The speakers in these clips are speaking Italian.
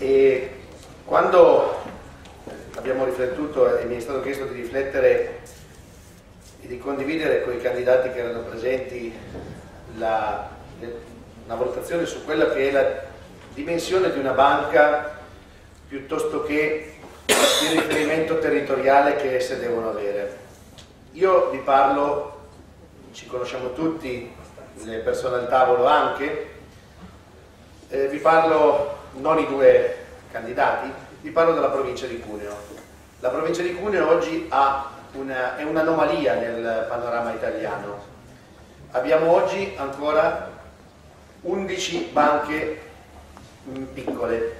E quando abbiamo riflettuto e mi è stato chiesto di riflettere e di condividere con i candidati che erano presenti una valutazione su quella che è la dimensione di una banca piuttosto che il riferimento territoriale che esse devono avere. Io vi parlo, ci conosciamo tutti, le persone al tavolo anche, vi parlo non i due candidati, vi parlo della provincia di Cuneo. La provincia di Cuneo oggi è un'anomalia nel panorama italiano. Abbiamo oggi ancora 11 banche piccole,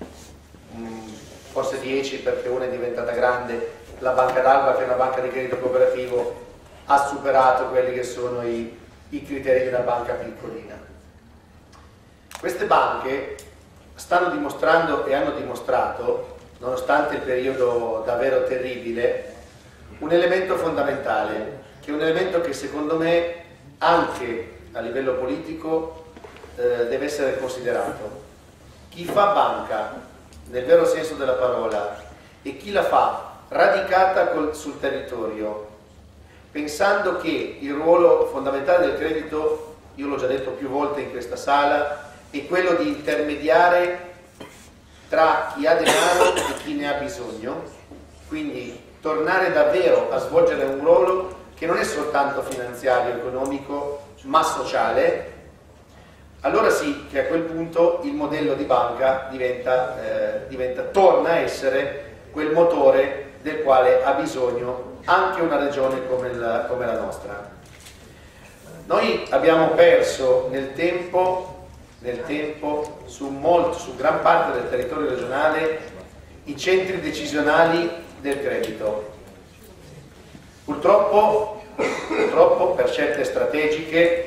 forse 10 perché una è diventata grande. La Banca d'Alba, che è una banca di credito cooperativo, ha superato quelli che sono i criteri di una banca piccolina. Queste banche stanno dimostrando e hanno dimostrato, nonostante il periodo davvero terribile, un elemento fondamentale, che è un elemento che secondo me anche a livello politico deve essere considerato. Chi fa banca nel vero senso della parola e chi la fa radicata sul territorio, pensando che il ruolo fondamentale del credito, io l'ho già detto più volte in questa sala, è quello di intermediare tra chi ha denaro e chi ne ha bisogno, quindi tornare davvero a svolgere un ruolo che non è soltanto finanziario, economico, ma sociale. Allora sì che a quel punto il modello di banca torna a essere quel motore del quale ha bisogno anche una regione come la nostra. Noi abbiamo perso nel tempo su gran parte del territorio regionale i centri decisionali del credito. Purtroppo per scelte strategiche,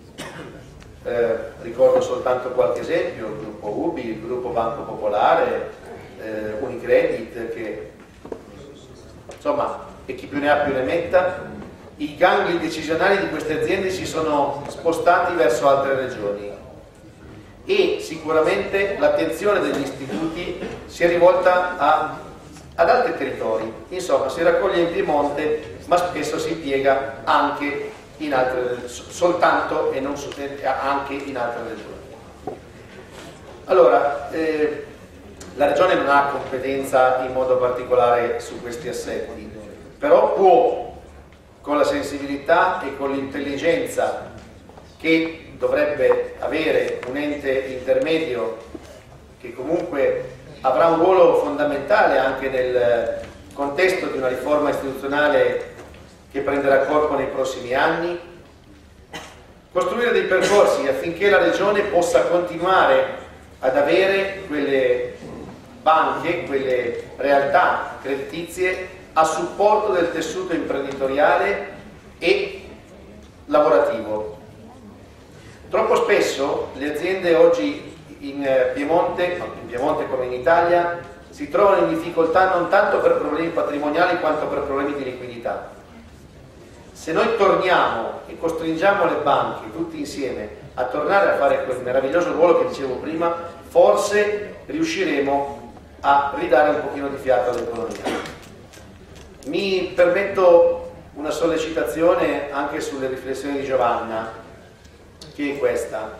ricordo soltanto qualche esempio, il gruppo Ubi, il gruppo Banco Popolare, Unicredit, che insomma, e chi più ne ha più ne metta, i gangli decisionali di queste aziende si sono spostati verso altre regioni e sicuramente l'attenzione degli istituti si è rivolta ad altri territori. Insomma, si raccoglie in Piemonte, ma spesso si piega anche in altre, soltanto e non anche in altre regioni. Allora, la regione non ha competenza in modo particolare su questi assetti, però può, con la sensibilità e con l'intelligenza che dovrebbe avere un ente intermedio che comunque avrà un ruolo fondamentale anche nel contesto di una riforma istituzionale che prenderà corpo nei prossimi anni, costruire dei percorsi affinché la regione possa continuare ad avere quelle banche, quelle realtà creditizie a supporto del tessuto imprenditoriale e lavorativo. Troppo spesso le aziende oggi in Piemonte come in Italia, si trovano in difficoltà non tanto per problemi patrimoniali quanto per problemi di liquidità. Se noi torniamo e costringiamo le banche tutti insieme a tornare a fare quel meraviglioso ruolo che dicevo prima, forse riusciremo a ridare un pochino di fiato all'economia. Mi permetto una sollecitazione anche sulle riflessioni di Giovanna, che è questa.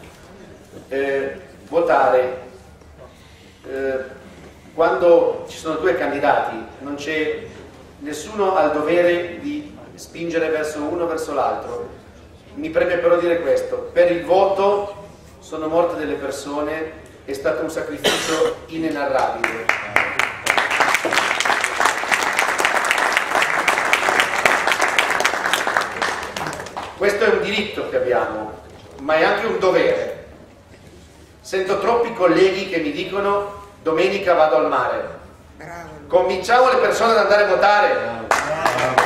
Votare quando ci sono due candidati non c'è nessuno al dovere di spingere verso uno o verso l'altro. Mi preme però dire questo: per il voto sono morte delle persone, è stato un sacrificio inenarrabile. Questo è un diritto che abbiamo, ma è anche un dovere. Sento troppi colleghi che mi dicono: domenica vado al mare. Bravo. Convinciamo le persone ad andare a votare. Bravo.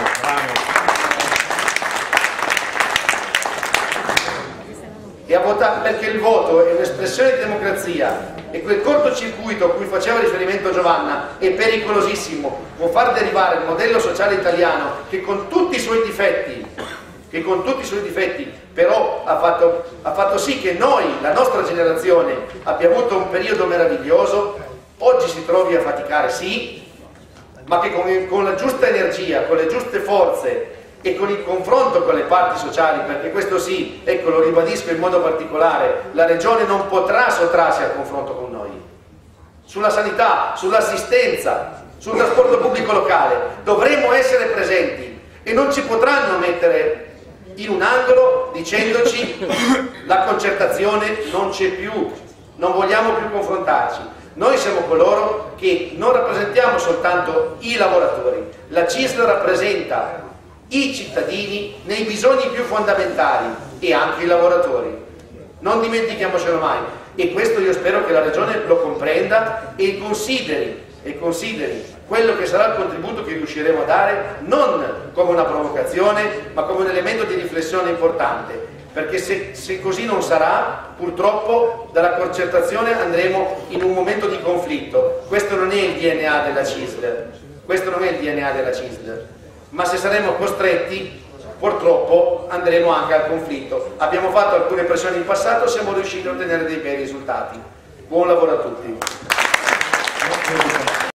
E a votare, perché il voto è un'espressione di democrazia e quel cortocircuito a cui faceva riferimento Giovanna è pericolosissimo. Può far derivare il modello sociale italiano che con tutti i suoi difetti però ha fatto sì che noi, la nostra generazione, abbia avuto un periodo meraviglioso. Oggi si trovi a faticare, sì, ma che con la giusta energia, con le giuste forze e con il confronto con le parti sociali, perché questo sì, ecco, lo ribadisco in modo particolare, la Regione non potrà sottrarsi al confronto con noi. Sulla sanità, sull'assistenza, sul trasporto pubblico locale, dovremo essere presenti e non ci potranno mettere in un angolo dicendoci la concertazione non c'è più, non vogliamo più confrontarci. Noi siamo coloro che non rappresentiamo soltanto i lavoratori, la CISL rappresenta i cittadini nei bisogni più fondamentali e anche i lavoratori. Non dimentichiamocelo mai, e questo io spero che la Regione lo comprenda e consideri quello che sarà il contributo che riusciremo a dare non come una provocazione ma come un elemento di riflessione importante, perché se così non sarà, purtroppo dalla concertazione andremo in un momento di conflitto. Questo non è il DNA della CISL, ma se saremo costretti purtroppo andremo anche al conflitto. Abbiamo fatto alcune pressioni in passato, siamo riusciti a ottenere dei bei risultati. Buon lavoro a tutti.